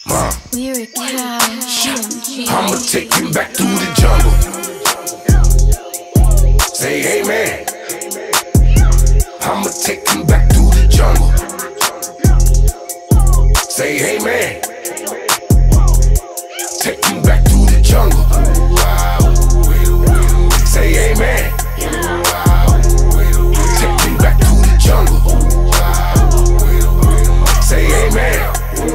Lyric Cash. I'ma take you back to the jungle. Say hey man. I'ma take you back to the jungle. Say hey man. Take you back to the jungle. Say hey man. Take you back to the jungle. Say hey man.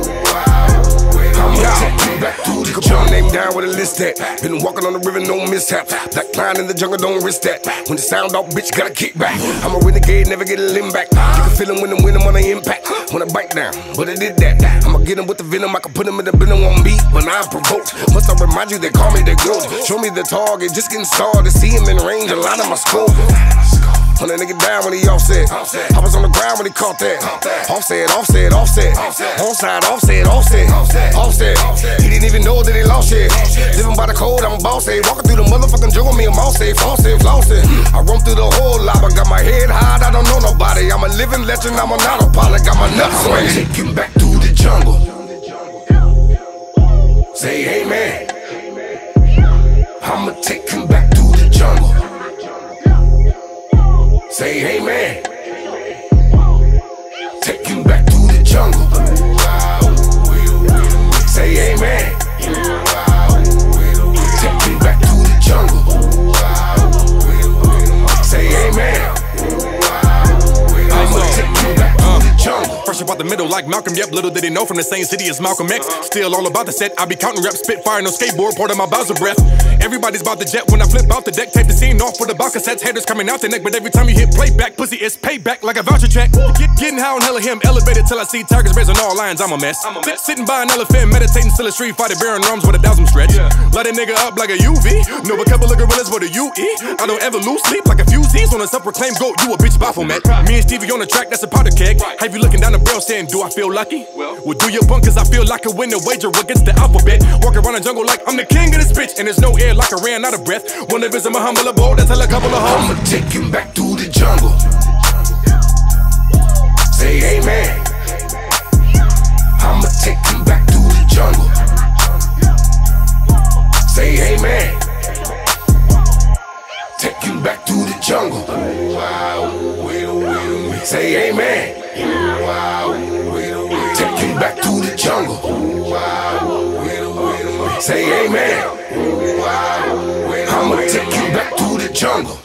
I'ma take you back to the jungle. Name down with a list that. Been walking on the river, no mishap. Black line in the jungle, don't risk that. When the sound off, bitch, gotta kick back. I'm a renegade, never get a limb back. You can feel him when the wind on the impact. When I bite down, but I did that. I'ma get him with the venom, I can put him in the venom on beat when I'm provoked. Must I remind you, they call me the goat. Show me the target, just getting started. See him in range, a lot of my scope. On that nigga down when he offset. I was on the ground when he caught that. Offset, offset, offset. Onside, offset, offset. Offset. He didn't even know that he lost shit. Living by the code, I'm a boss. Walking through the motherfucking jungle, me and Mouse say, flossing, flossing. I roam through the whole lot, I got my head high, I don't know nobody. I'm a living legend, I'm an autopilot, got my nuts swinging. I'ma take you back to the jungle. Say hey man. I'ma take you back to the jungle. Say hey man. Take you back to the jungle. Say hey man. Take you back to the jungle. Say hey man. I'ma take you back to the jungle. Fresh about the middle like Malcolm, yep, little did he know from the same city as Malcolm X. Still all about the set, I be counting reps, spitfire, no skateboard, part of my Bowser breath. Everybody's about the jet when I flip out the deck, tape the scene off with the box cassettes, haters coming out the neck, but every time you hit playback, pussy is payback like a voucher check. Getting high on hella him, elevated till I see tigers raising all lions, I'm a mess. Sitting by an elephant, meditating still a street fighter, bearing arms with 1,000 stretch. Light a nigga up like a UV, know a couple of gorillas, what do you eat? I don't ever lose sleep like a few Z's on a self-proclaimed goat, you a bitch Baphomet. Me and Stevie on the track, that's a powder keg. Have you looking down the barrel saying, do I feel lucky? Well, do your bunk, cause I feel like I win a wager against the alphabet. Walk around the jungle like I'm the king of this bitch, and there's no air like I ran out of breath. Wanna visit my humble abode, I tell a couple of hoes. I'ma take you back to the jungle. Say hey man. I'ma take you back to the jungle. Say hey man. Take you back to the jungle. Say hey man. Take you back to the jungle. Say hey man. I'ma take you back to the jungle.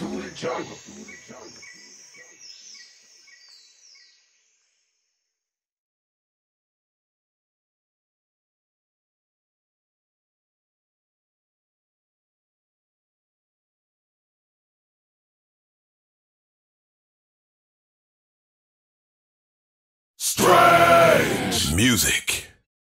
Strange music.